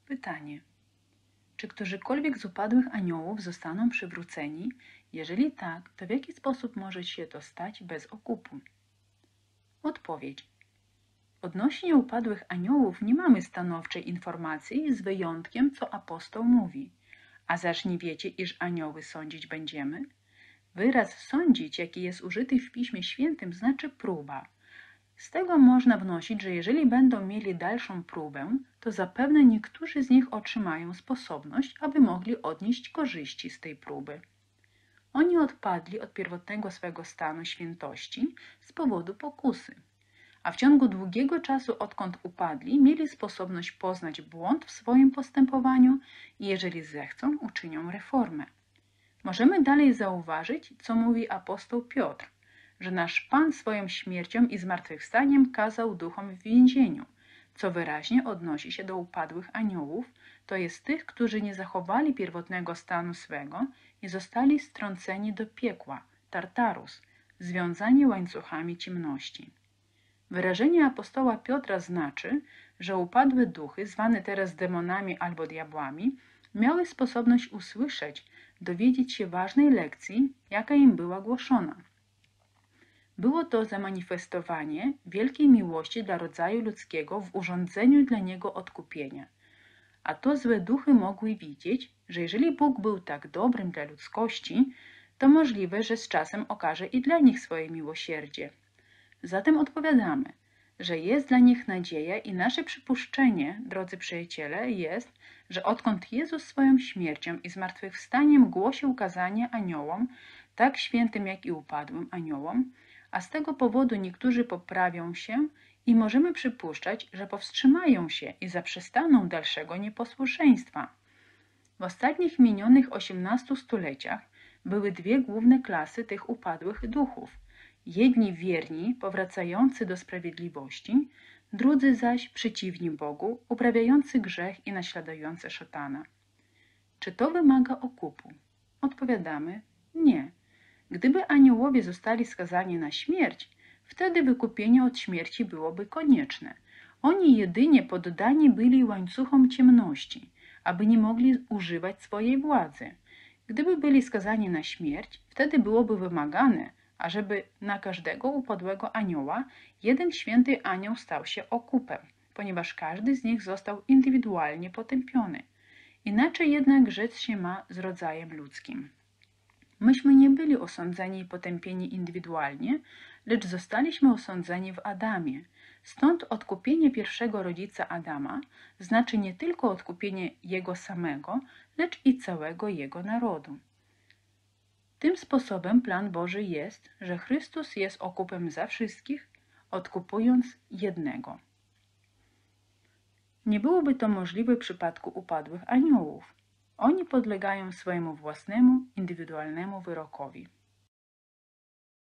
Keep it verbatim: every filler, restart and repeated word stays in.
Pytanie. Czy którzykolwiek z upadłych aniołów zostaną przywróceni? Jeżeli tak, to w jaki sposób może się to stać bez okupu? Odpowiedź. Odnośnie upadłych aniołów nie mamy stanowczej informacji, z wyjątkiem, co apostoł mówi. A zaż nie wiecie, iż anioły sądzić będziemy? Wyraz sądzić, jaki jest użyty w Piśmie Świętym, znaczy próba. Z tego można wnosić, że jeżeli będą mieli dalszą próbę, to zapewne niektórzy z nich otrzymają sposobność, aby mogli odnieść korzyści z tej próby. Oni odpadli od pierwotnego swego stanu świętości z powodu pokusy, a w ciągu długiego czasu, odkąd upadli, mieli sposobność poznać błąd w swoim postępowaniu i jeżeli zechcą, uczynią reformę. Możemy dalej zauważyć, co mówi apostoł Piotr, że nasz Pan swoją śmiercią i zmartwychwstaniem kazał duchom w więzieniu, co wyraźnie odnosi się do upadłych aniołów, to jest tych, którzy nie zachowali pierwotnego stanu swego i zostali strąceni do piekła, Tartarus, związani łańcuchami ciemności. Wyrażenie apostoła Piotra znaczy, że upadłe duchy, zwane teraz demonami albo diabłami, miały sposobność usłyszeć, dowiedzieć się ważnej lekcji, jaka im była głoszona. Było to zamanifestowanie wielkiej miłości dla rodzaju ludzkiego w urządzeniu dla niego odkupienia. A to złe duchy mogły widzieć, że jeżeli Bóg był tak dobrym dla ludzkości, to możliwe, że z czasem okaże i dla nich swoje miłosierdzie. Zatem odpowiadamy, że jest dla nich nadzieja i nasze przypuszczenie, drodzy przyjaciele, jest, że odkąd Jezus swoją śmiercią i zmartwychwstaniem głosił kazanie aniołom, tak świętym jak i upadłym aniołom, a z tego powodu niektórzy poprawią się i możemy przypuszczać, że powstrzymają się i zaprzestaną dalszego nieposłuszeństwa. W ostatnich minionych osiemnastu stuleciach były dwie główne klasy tych upadłych duchów. Jedni wierni, powracający do sprawiedliwości, drudzy zaś przeciwni Bogu, uprawiający grzech i naśladujący szatana. Czy to wymaga okupu? Odpowiadamy, nie. Gdyby aniołowie zostali skazani na śmierć, wtedy wykupienie od śmierci byłoby konieczne. Oni jedynie poddani byli łańcuchom ciemności, aby nie mogli używać swojej władzy. Gdyby byli skazani na śmierć, wtedy byłoby wymagane, ażeby na każdego upadłego anioła jeden święty anioł stał się okupem, ponieważ każdy z nich został indywidualnie potępiony. Inaczej jednak rzecz się ma z rodzajem ludzkim. Myśmy nie byli osądzeni i potępieni indywidualnie, lecz zostaliśmy osądzeni w Adamie. Stąd odkupienie pierwszego rodzica Adama znaczy nie tylko odkupienie jego samego, lecz i całego jego narodu. Tym sposobem plan Boży jest, że Chrystus jest okupem za wszystkich, odkupując jednego. Nie byłoby to możliwe w przypadku upadłych aniołów. Oni podlegają swojemu własnemu, indywidualnemu wyrokowi.